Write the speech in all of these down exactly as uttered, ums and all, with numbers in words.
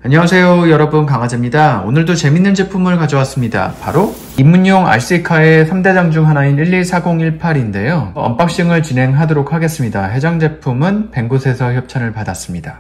안녕하세요 여러분, 강아지입니다. 오늘도 재밌는 제품을 가져왔습니다. 바로 입문용 알씨카의 삼 대장 중 하나인 일일사공일팔인데요 언박싱을 진행하도록 하겠습니다. 해당 제품은 뱅굿에서 협찬을 받았습니다.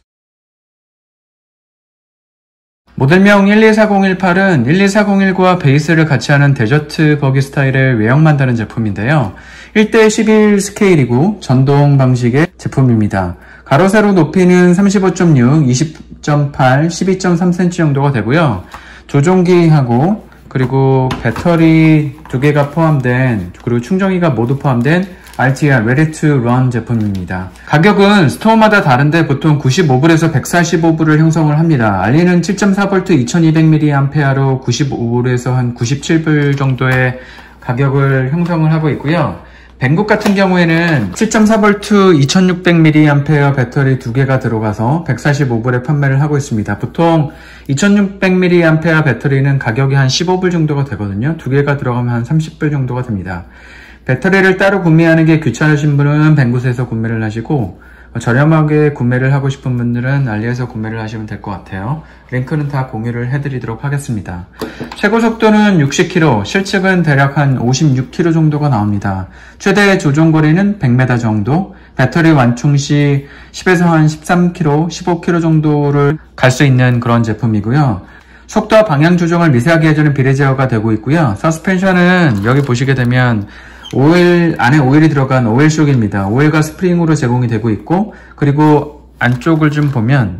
모델명 일일사공일팔은 일일사공일구와 베이스를 같이 하는 데저트 버기 스타일의 외형만 다른 제품인데요 일 대 십일 스케일이고 전동 방식의 제품입니다. 가로 세로 높이는 삼십오 점 육, 이십 점 팔, 십이 점 삼 센티미터 정도가 되고요 조종기하고 그리고 배터리 두 개가 포함된, 그리고 충전기가 모두 포함된 알티알 Ready to Run 제품입니다. 가격은 스토어마다 다른데 보통 구십오 불에서 백사십오 불을 형성을 합니다. 알리는 칠 점 사 볼트 이천이백 밀리앰페어로 구십오 불에서 한 구십칠 불 정도의 가격을 형성을 하고 있고요. 뱅굿 같은 경우에는 칠 점 사 볼트 이천육백 밀리앰페어 배터리 두 개가 들어가서 백사십오 불에 판매를 하고 있습니다. 보통 이천육백 밀리앰페어 배터리는 가격이 한 십오 불 정도가 되거든요. 두 개가 들어가면 한 삼십 불 정도가 됩니다. 배터리를 따로 구매하는 게 귀찮으신 분은 뱅굿에서 구매를 하시고, 저렴하게 구매를 하고 싶은 분들은 알리에서 구매를 하시면 될 것 같아요. 링크는 다 공유를 해드리도록 하겠습니다. 최고 속도는 육십 킬로미터, 실측은 대략 한 오십육 킬로미터 정도가 나옵니다. 최대 조종거리는 백 미터 정도, 배터리 완충 시 십에서 한 십삼 킬로미터, 십오 킬로미터 정도를 갈 수 있는 그런 제품이고요. 속도와 방향 조정을 미세하게 해주는 비례 제어가 되고 있고요. 서스펜션은 여기 보시게 되면 오일, 안에 오일이 들어간 오일 쇼크입니다. 오일과 스프링으로 제공이 되고 있고, 그리고 안쪽을 좀 보면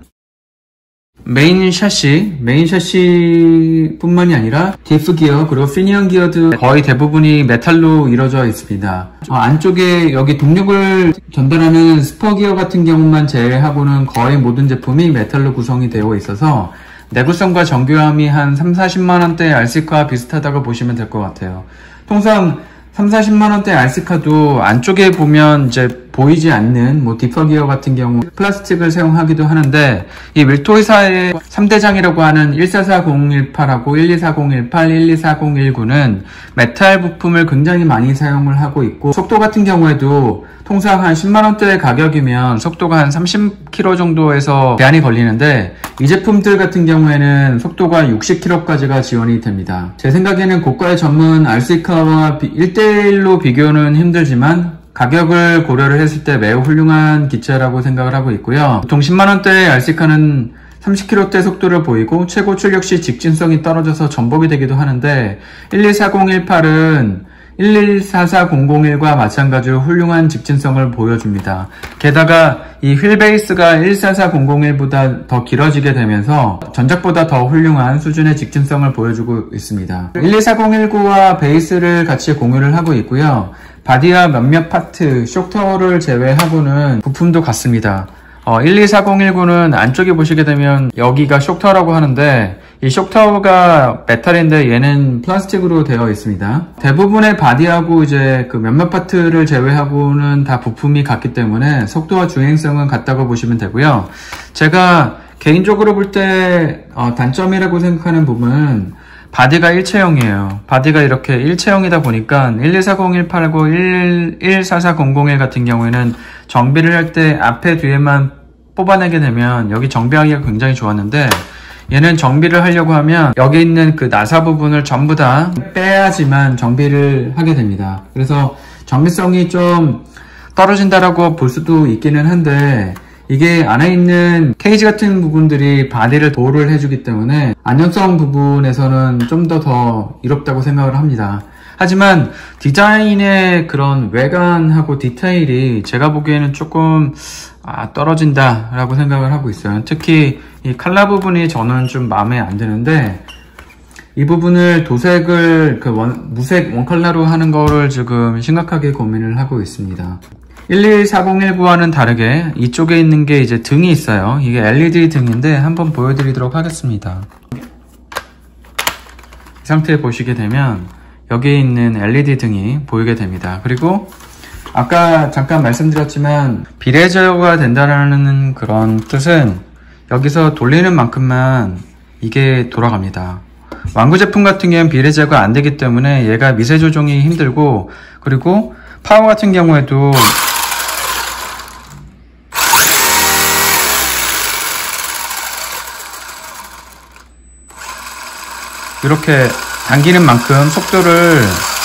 메인 샤시, 메인 샤시 뿐만이 아니라 디프 기어, 그리고 피니언 기어도 거의 대부분이 메탈로 이루어져 있습니다. 어, 안쪽에 여기 동력을 전달하는 스퍼 기어 같은 경우만 제외하고는 거의 모든 제품이 메탈로 구성이 되어 있어서 내구성과 정교함이 한 삼, 사십만 원대 알씨카와 비슷하다고 보시면 될 것 같아요. 통상 삼, 사십만 원대 알씨카도 안쪽에 보면 이제 보이지 않는 뭐 디퍼 기어 같은 경우 플라스틱을 사용하기도 하는데, 이 밀토회사의 삼 대장이라고 하는 일사사공일팔하고 일이사공일팔, 일이사공일구는 메탈 부품을 굉장히 많이 사용을 하고 있고, 속도 같은 경우에도 통상 한 십만 원대 가격이면 속도가 한 삼십 킬로미터 정도에서 제한이 걸리는데, 이 제품들 같은 경우에는 속도가 육십 킬로미터까지가 지원이 됩니다. 제 생각에는 고가의 전문 알씨카와 일 대 일로 비교는 힘들지만 가격을 고려를 했을 때 매우 훌륭한 기체라고 생각을 하고 있고요. 보통 십만 원대의 알씨카는 삼십 킬로미터대 속도를 보이고 최고 출력 시 직진성이 떨어져서 전복이 되기도 하는데, 일이사공일팔은 일일사사공공일과 마찬가지로 훌륭한 직진성을 보여줍니다. 게다가 이 휠 베이스가 일사사공공일보다 더 길어지게 되면서 전작보다 더 훌륭한 수준의 직진성을 보여주고 있습니다. 일이사공일구와 베이스를 같이 공유를 하고 있고요. 바디와 몇몇 파트, 쇼크타워를 제외하고는 부품도 같습니다. 어, 일이사공일구는 안쪽에 보시게 되면 여기가 쇼크타워라고 하는데, 이 쇼크타워가 메탈인데 얘는 플라스틱으로 되어 있습니다. 대부분의 바디하고 이제 그 몇몇 파트를 제외하고는 다 부품이 같기 때문에 속도와 주행성은 같다고 보시면 되고요. 제가 개인적으로 볼 때 어, 단점이라고 생각하는 부분은 바디가 일체형이에요. 바디가 이렇게 일체형이다 보니까 일이사공일팔하고 일사사공공일 같은 경우에는 정비를 할 때 앞에 뒤에만 뽑아내게 되면 여기 정비하기가 굉장히 좋았는데, 얘는 정비를 하려고 하면 여기 있는 그 나사 부분을 전부 다 빼야지만 정비를 하게 됩니다. 그래서 정비성이 좀 떨어진다라고 볼 수도 있기는 한데, 이게 안에 있는 케이지 같은 부분들이 바디를 보호를 해주기 때문에 안전성 부분에서는 좀 더 더 이롭다고 생각을 합니다. 하지만 디자인의 그런 외관하고 디테일이 제가 보기에는 조금 아, 떨어진다 라고 생각을 하고 있어요. 특히 이 칼라 부분이 저는 좀 마음에 안 드는데, 이 부분을 도색을 그 원, 무색 원칼라로 하는 거를 지금 심각하게 고민을 하고 있습니다. 일이사공일구와는 다르게 이쪽에 있는 게 이제 등이 있어요. 이게 엘이디 등인데 한번 보여드리도록 하겠습니다. 이 상태에 보시게 되면 여기에 있는 엘이디 등이 보이게 됩니다. 그리고 아까 잠깐 말씀드렸지만 비례 제어가 된다는 그런 뜻은 여기서 돌리는 만큼만 이게 돌아갑니다. 완구 제품 같은 경우는 비례 제어가 안 되기 때문에 얘가 미세 조정이 힘들고, 그리고 파워 같은 경우에도 이렇게 당기는 만큼 속도를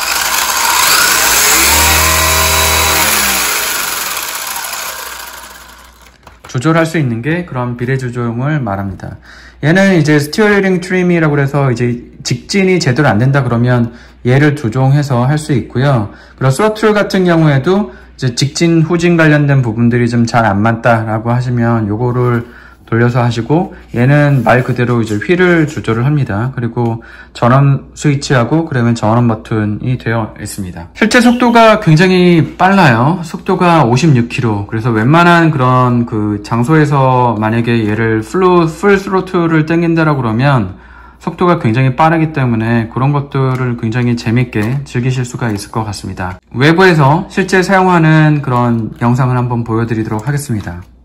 조절할 수 있는 게 그런 비례 조종을 말합니다. 얘는 이제 스티어링 트림이라고 해서 이제 직진이 제대로 안 된다 그러면 얘를 조종해서 할 수 있고요. 그리고 스로틀 같은 경우에도 이제 직진, 후진 관련된 부분들이 좀 잘 안 맞다라고 하시면 요거를 돌려서 하시고, 얘는 말 그대로 이제 휠을 조절을 합니다. 그리고 전원 스위치하고 그러면 전원 버튼이 되어 있습니다. 실제 속도가 굉장히 빨라요. 속도가 오십육 킬로미터. 그래서 웬만한 그런 그 장소에서 만약에 얘를 풀, 풀 스로틀을 당긴다라고 그러면 속도가 굉장히 빠르기 때문에 그런 것들을 굉장히 재밌게 즐기실 수가 있을 것 같습니다. 외부에서 실제 사용하는 그런 영상을 한번 보여드리도록 하겠습니다.